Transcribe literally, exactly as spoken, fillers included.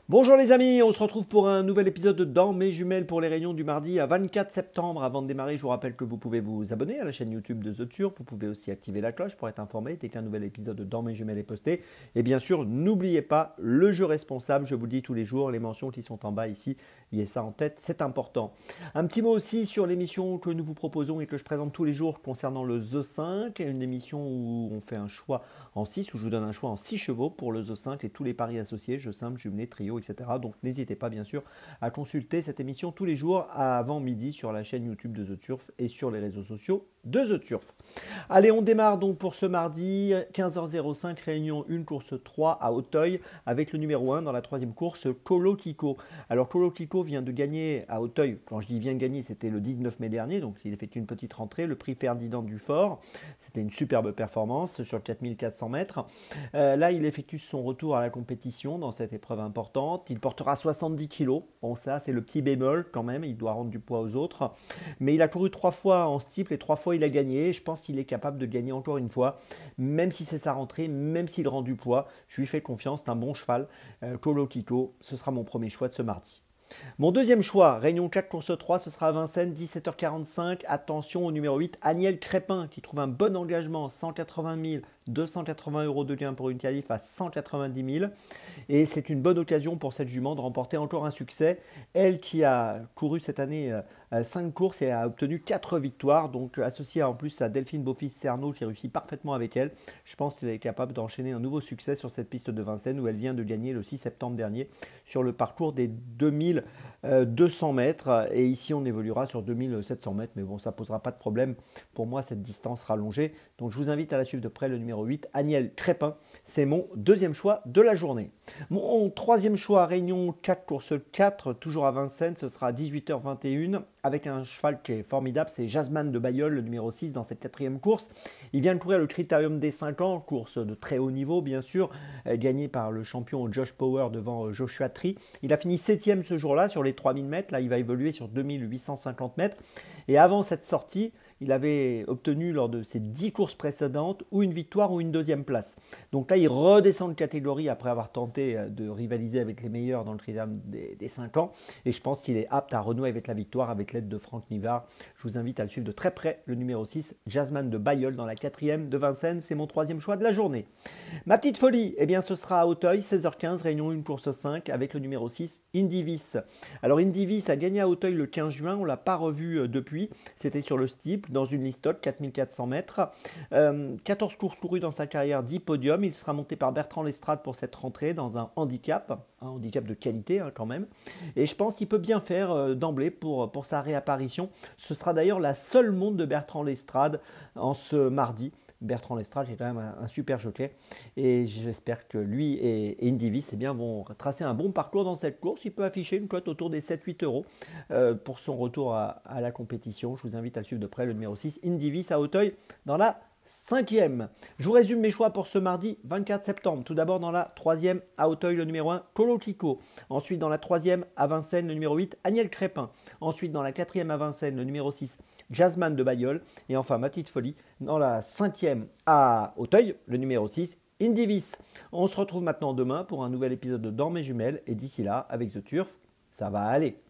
Bonjour les amis, on se retrouve pour un nouvel épisode de Dans mes jumelles pour les réunions du mardi à vingt-quatre septembre. Avant de démarrer, je vous rappelle que vous pouvez vous abonner à la chaîne YouTube de The Turf. Vous pouvez aussi activer la cloche pour être informé dès qu'un nouvel épisode de Dans mes jumelles est posté. Et bien sûr, n'oubliez pas le jeu responsable, je vous le dis tous les jours, les mentions qui sont en bas ici, ayez ça en tête, c'est important. Un petit mot aussi sur l'émission que nous vous proposons et que je présente tous les jours concernant le The cinq, une émission où on fait un choix en six, où je vous donne un choix en six chevaux pour le The cinq et tous les paris associés, jeux simples, jumelés, trio, et cetera. Donc n'hésitez pas bien sûr à consulter cette émission tous les jours avant midi sur la chaîne YouTube de The Turf et sur les réseaux sociaux de The Turf. Allez, on démarre donc pour ce mardi, quinze heures zéro cinq, réunion un, course trois à Auteuil, avec le numéro un dans la troisième course, Colo Kiko. Alors Colo Kiko vient de gagner à Auteuil, quand je dis vient de gagner, c'était le dix-neuf mai dernier, donc il effectue une petite rentrée, le prix Ferdinand Dufort, c'était une superbe performance sur quatre mille quatre cents mètres. Euh, là, il effectue son retour à la compétition dans cette épreuve importante, il portera soixante-dix kilos, bon ça c'est le petit bémol quand même, il doit rendre du poids aux autres, mais il a couru trois fois en steeple et trois fois il a gagné. Je pense qu'il est capable de gagner encore une fois, même si c'est sa rentrée, même s'il rend du poids. Je lui fais confiance, c'est un bon cheval. Euh, Colo Kiko, ce sera mon premier choix de ce mardi. Mon deuxième choix, Réunion quatre, course trois, ce sera à Vincennes, dix-sept heures quarante-cinq. Attention au numéro huit, Aniel Crépin, qui trouve un bon engagement, cent quatre-vingt mille, deux cent quatre-vingts euros de gain pour une qualif à cent quatre-vingt-dix mille. Et c'est une bonne occasion pour cette jument de remporter encore un succès. Elle qui a couru cette année cinq courses et a obtenu quatre victoires. Donc associée en plus à Delphine Beaufils-Cerneau qui réussit parfaitement avec elle. Je pense qu'elle est capable d'enchaîner un nouveau succès sur cette piste de Vincennes où elle vient de gagner le six septembre dernier sur le parcours des deux mille deux cents mètres. Et ici on évoluera sur deux mille sept cents mètres. Mais bon, ça ne posera pas de problème. Pour moi, cette distance rallongée. Donc je vous invite à la suivre de près, le numéro huit, Aniel Crépin. C'est mon deuxième choix de la journée. Mon troisième choix, Réunion quatre, course quatre, toujours à Vincennes, ce sera à dix-huit heures vingt et une, avec un cheval qui est formidable, c'est Jasmine de Bayeul, le numéro six dans cette quatrième course. Il vient de courir le Critérium des cinq ans, course de très haut niveau bien sûr, gagné par le champion Josh Power devant Joshua Tree. Il a fini septième ce jour-là sur les trois mille mètres, là il va évoluer sur deux mille huit cent cinquante mètres. Et avant cette sortie, il avait obtenu lors de ses dix courses précédentes ou une victoire ou une deuxième place. Donc là, il redescend de catégorie après avoir tenté de rivaliser avec les meilleurs dans le critérium des, des cinq ans. Et je pense qu'il est apte à renouer avec la victoire avec l'aide de Franck Nivard. Je vous invite à le suivre de très près, le numéro six, Jasmine de Bayeul dans la quatrième de Vincennes. C'est mon troisième choix de la journée. Ma petite folie, eh bien, ce sera à Auteuil, seize heures quinze, réunion un, course cinq, avec le numéro six, Indivis. Alors Indivis a gagné à Auteuil le quinze juin, on ne l'a pas revu depuis. C'était sur le steeple, dans une listote, quatre mille quatre cents mètres. Euh, quatorze courses courues dans sa carrière, dix podiums. Il sera monté par Bertrand Lestrade pour cette rentrée dans un handicap, un handicap de qualité hein, quand même. Et je pense qu'il peut bien faire euh, d'emblée pour, pour sa réapparition. Ce sera d'ailleurs la seule monte de Bertrand Lestrade en ce mardi. Bertrand Lestrade qui est quand même un, un super jockey et j'espère que lui et, et Indivis eh bien, vont tracer un bon parcours dans cette course. Il peut afficher une cote autour des sept huit euros euh, pour son retour à, à la compétition. Je vous invite à le suivre de près, le numéro six, Indivis à Auteuil dans la cinquième. Je vous résume mes choix pour ce mardi vingt-quatre septembre. Tout d'abord dans la troisième à Auteuil, le numéro un, Colo Kiko. Ensuite dans la troisième à Vincennes, le numéro huit, Aniel Crépin. Ensuite dans la quatrième à Vincennes, le numéro six, Jasmine de Bayeul. Et enfin ma petite folie, dans la cinquième à Auteuil, le numéro six, Indivis. On se retrouve maintenant demain pour un nouvel épisode de Dans mes jumelles. Et d'ici là, avec The Turf, ça va aller.